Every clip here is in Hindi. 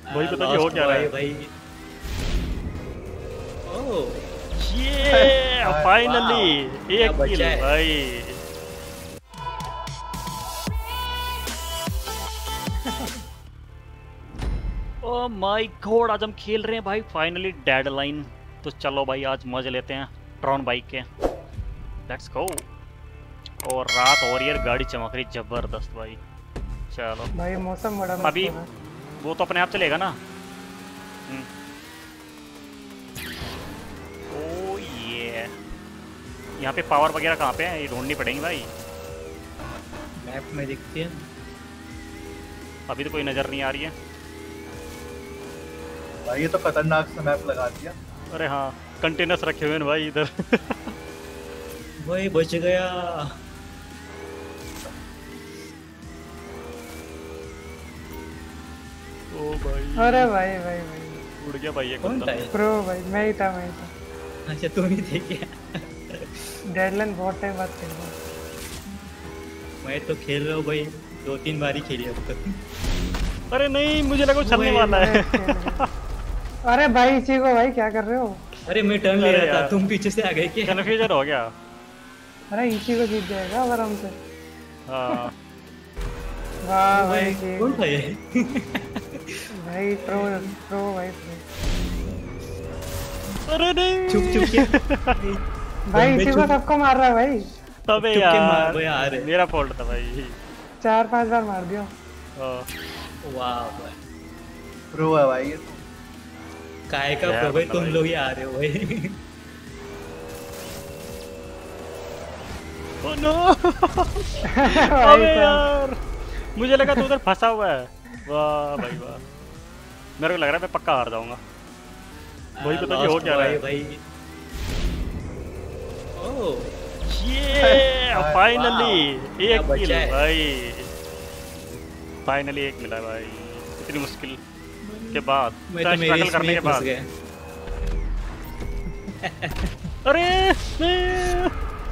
भाई पता नहीं हो लॉस्ट क्या रहा बॉय है। भाई। ओह ये वाह, फाइनली क्या एक बचा किल है। भाई। ओ माय गॉड, आज हम खेल रहे हैं भाई फाइनली डेडलाइन। तो चलो भाई आज मजे लेते हैं ट्रॉन बाइक के। Let's go. और रात हो रही है, गाड़ी चमक रही जबरदस्त भाई। चलो भाई मौसम बड़ा मस्त अभी हो रहा है। वो तो अपने आप चलेगा ना। ओ ये यहाँ पे पावर वगैरह कहाँ पे है, ये ढूंढनी पड़ेगी भाई। मैप में दिखती है। अभी तो कोई नज़र नहीं आ रही है। भाई ये तो खतरनाक सा मैप लगा दिया। अरे हाँ, कंटेनर्स रखे हुए हैं भाई इधर। भाई बच गया। ओ भाई अरे भाई भाई भाई उड़ गया भाई ये कौन बंदा। था ये? प्रो भाई मैं ही था। अच्छा तुम ही थे क्या? डेडलाइन बहुत टाइम बाद खेल रहा हूँ। मैं तो खेल रहा हूँ भाई, 2-3 बार ही खेली अब तक। अरे नहीं, मुझे लगा वो चलने वाला है। अरे भाई चीको भाई क्या कर रहे हो? अरे मैं टर्न ले अरे रहा था, यार। तुम पीछे से आ गए क्या? कन्फ्यूजन हो गया। अरे इसी को जीत जाएगा आराम से। हाँ वाह भाई भाई कौन था ये? भाई प्रो प्रो भाई प्रो। अरे नहीं चुप चुप के भाई बंदे इसी को चुप- सबको मार रहा है भाई। अबे चुप के मार यार दो यार। मेरा फॉल्ट था भाई। 4-5 बार मार दिया। हाँ, वाह भाई, प्रो है भाई ये तो। काय का यार प्रो भाई, बंदा तुम भाई। लोग ही आ रहे हो भाई। Oh no. भाई अबे साहब। यार मुझे लगा तू उधर फंसा हुआ है। वाह भाई वाह, मेरे को लग रहा है मैं पक्का हार जाऊंगा। भाई पता नहीं हो Lost क्या रहा boy है। भाई। ओह ये फाइनली क्या एक किल बचा है। भाई। फाइनली एक मिला भाई, इतनी मुश्किल के बाद, मैं तो मेरे स्ट्रगल करने इसमें के फंस बाद। गया। अरे नहीं।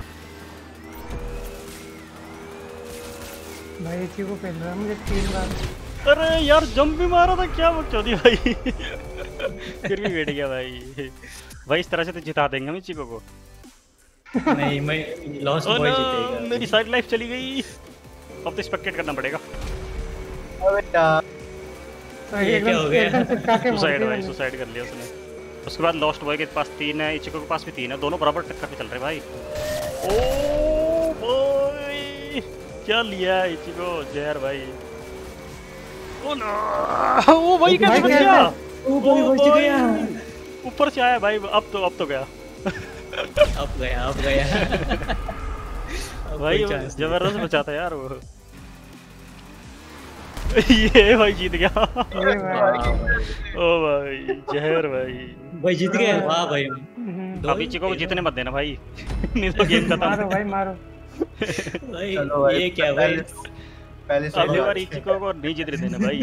भाई इसी को पेल रहा है मुझे 3 बार। अरे यार जंप भी मारा था, क्या बकचोदी भाई। फिर भी बैठ गया भाई। भाई इस तरह से तो जिता देंगे हम चीको को। नहीं मैं लॉस्ट ओ बॉय नो, जीतेगा। मेरी साइड लाइफ चली गई। अब तो स्पेक्टेट करना पड़ेगा। अबे यार तो ये क्या हो गया? एकदम चिपका के मार सुसाइड दिया भाई, मैंने। सुसाइड कर लिया उसने। उसके बाद लॉस्ट बॉय के पास 3 है, इचिको के पास भी 3 है, दोनों बराबर टक्कर पे चल रहे भाई। ओ भाई क्या लिया है इचिको, जहर भाई। ओ नो, ओ भाई कैसे बच गया? ओ भाई बच गया। ऊपर से आया भाई, अब तो गया। अब गया। अब भाई कोई chance नहीं। जबरदस्त बचा था यार वो। ये भाई जीत गया। ये भाई। ओ भाई जहर भाई। भाई जीत गए, वाह भाई। दो अभी ही चिको को थे। जीतने मत देना भाई। नहीं तो गेम मारो खत्म। भाई मारो। भाई चलो भाई, ये क्या भाई? पहले से अगली बार इचिको को नहीं जीतने देना भाई।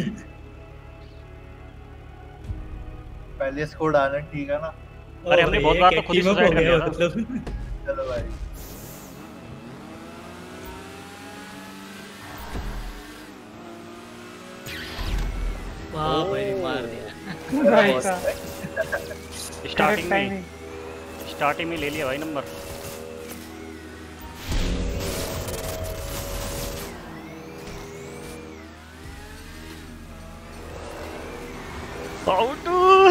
पहले स्कोर आना ठीक है ना। अरे हमने बहुत बार तो खुद ही team up suicide हो कर गया लिया था। मतलब। चलो भाई वाह भाई मार दिया। भाई बहुत साहब स्टार्टिंग करेक्ट में टाइमिंग। स्टार्टिंग में ले लिया भाई नंबर। आउट।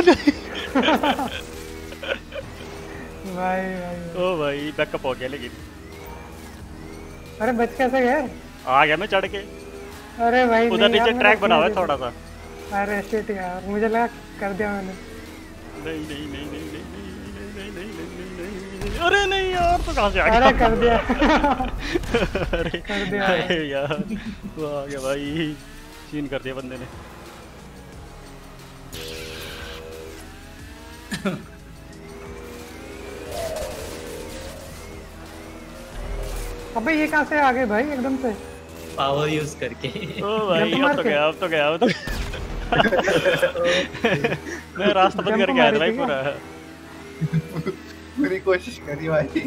भाई भाई ओ भाई बैकअप हो गया लेकिन। अरे बच कैसे गए? आ गया मैं चढ़ के। अरे भाई उधर नहीं यार, नीचे मेरा ट्रैक बना हुआ है किया थोड़ा सा। अरे शिट यार मुझे लगा कर दिया मैंने। नहीं नहीं नहीं नहीं नहीं नहीं नहीं नहीं नहीं नहीं। अरे नहीं यार, तो कहाँ से आ गया? अरे कर दिया। अरे कर दिया। अरे यार वो आ गया भाई, सीन कर दिया बंदे ने। अबे ये कहाँ से आ गए भाई एकदम से? पावर यूज करके। ओ भाई जंप मार अब तो के। गया, अब तो गया, अब तो मैं रास्ता बंद जंप करके आया था मारी भाई थी पूरा। पूरी कोशिश करी भाई।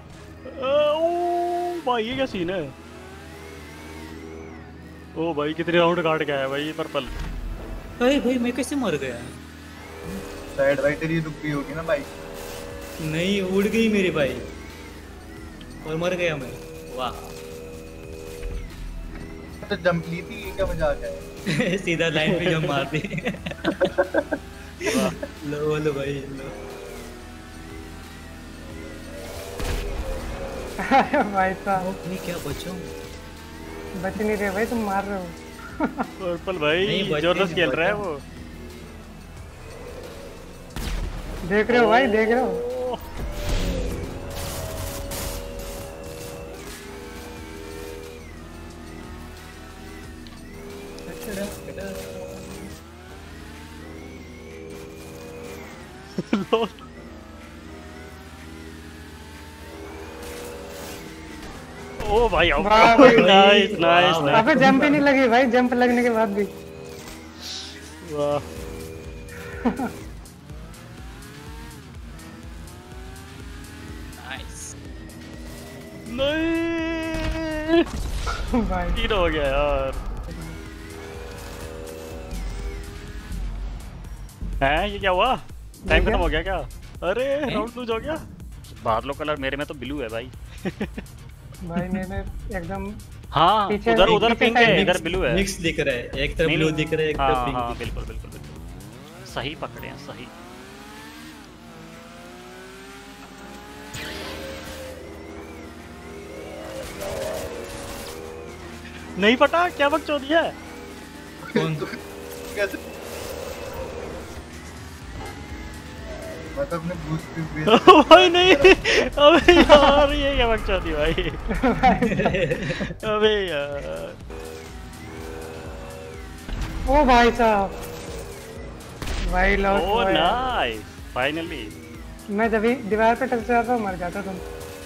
ओ भाई ये क्या सीन है? ओ भाई कितने राउंड काट के आया भाई ये पर्पल। अरे भाई मैं कैसे मर गया? साइड राइटर ही रुक गई होगी ना भाई। नहीं, उड़ गई मेरी भाई और मर गया मैं। वाह। तो जंप ली थी, ये क्या मजाक है? सीधा लाइन पे जंप मार दी। लो लो भाई लो। अरे भाई साहब भाई क्या बचो? बच नहीं रहे भाई, तुम मार रहे हो। पर्पल भाई नहीं, बच जबरदस्त नहीं खेल रहा है बचा। वो। देख रहे हो भाई, देख रहे हो। ओ भाई वाह भाई। नाइस नाइस वाह, नाइस। अबे जंप ही नहीं लगी भाई, जंप लगने के बाद भी। वाह नाइस। नहीं भाई 3 हो गया यार। हैं ये क्या हुआ? टाइम खत्म हो गया क्या? अरे राउंड लूज हो गया। बादलों कलर मेरे में तो ब्लू है भाई। भाई मैंने एकदम हाँ पीछे- उधर उधर पीछे पिंक है, side इधर ब्लू है। मिक्स दिख रहा है, एक तरफ नहीं, ब्लू नहीं। दिख रहा है, एक हाँ तरफ पिंक हाँ दिख बिल्कुल बिल्कुल बिल्कुल सही पकड़े हैं सही। नहीं पता क्या बकचोदी है। कौन? कैसे? मैं तो अपने बूस्ट पे भेज भाई नहीं अबे यार ये क्या बकचोदी भाई। अबे यार ओ भाई साहब, भाई लॉस ओ हुआ यार। Nice finally. मैं जब भी दीवार पे टच जाता मर जाता तुम।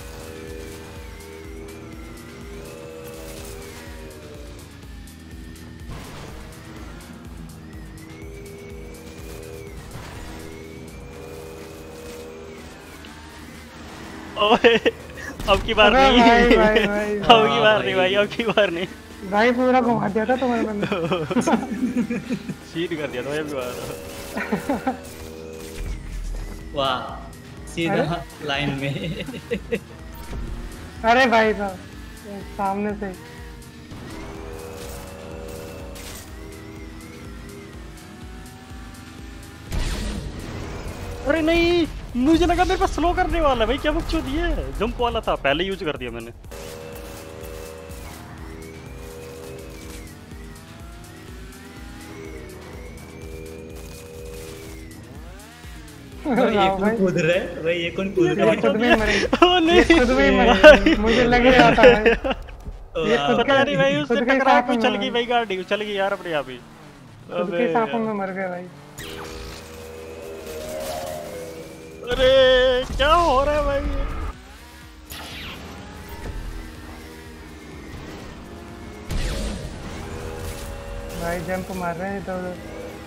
ओए अब की बार अबे नहीं भाई, भाई, भाई, अब की बार भाई। नहीं भाई अब की बार नहीं। भाई पूरा घुमा दिया था तुम्हारे बंदे। सीध कर दिया था भाई अब की बार। वाह, सीधा लाइन में। अरे भाई साहब सामने से। अरे नहीं मुझे लगा मेरे पास स्लो करने वाला है भाई। क्या बकचोदी है, जंप वाला था पहले यूज कर दिया मैंने। भाई ये वाह कौन भाई, कूद रहा है? भाई ये कौन कूद रहा ये है? खुद में ही मरेगी, ओ ये नहीं खुद में ही मरेगी, मुझे लग रहा था भाई। ये वाह, खुद पता नहीं भाई उससे खुद के टकरा साथ के में चल मर गई गए। भाई गाड़ी चल गई यार अपने आप ही। खुद के सांपों में मर गए भाई। अरे क्या हो रहा है भाई। भाई जंप मार रहे हैं इधर उधर।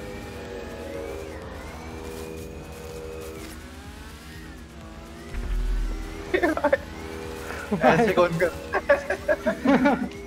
ऐसे कौन कर?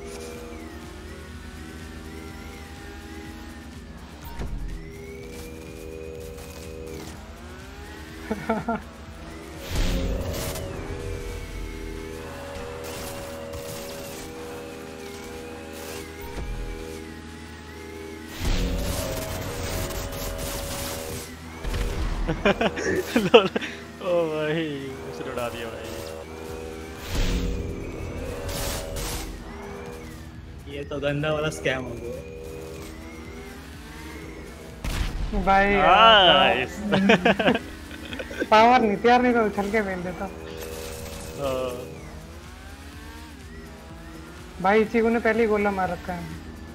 लोल, ओ भाई उसे उड़ा दिया भाई। ये तो गंदा वाला स्कैम हो गया। भाई नाइस। पावर नहीं तैयार नहीं तो उछल के फेंक देता। भाई चीकू ने पहले ही गोला मार रखा है।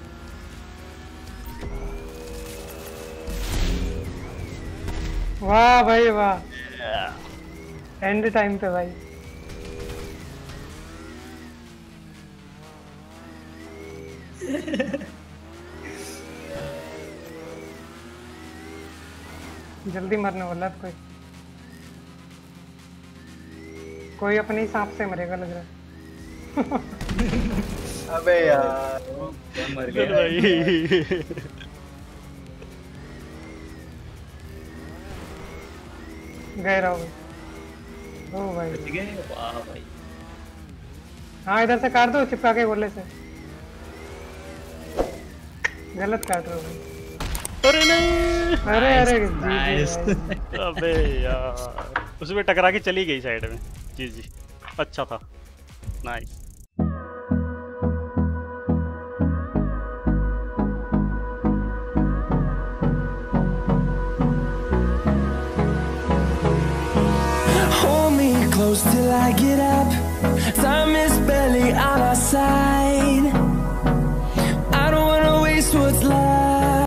वाह भाई वाह, एंड टाइम पे भाई। जल्दी मरने वाला है कोई अपने ही सांप से मरेगा लग रहा है। अबे यार कौन मर चल गया? भाई गए रहो भाई। ओ भाई बच गए, वाह भाई। हाँ इधर से काट दो चिपका के गोले से। गलत काट रहे हो भाई। अरे नहीं, अरे अरे नाइस। अबे यार उसमें टकरा के चली गई साइड में। जी जी अच्छा था, nice. Hold me close till I get up. Time is barely on our side.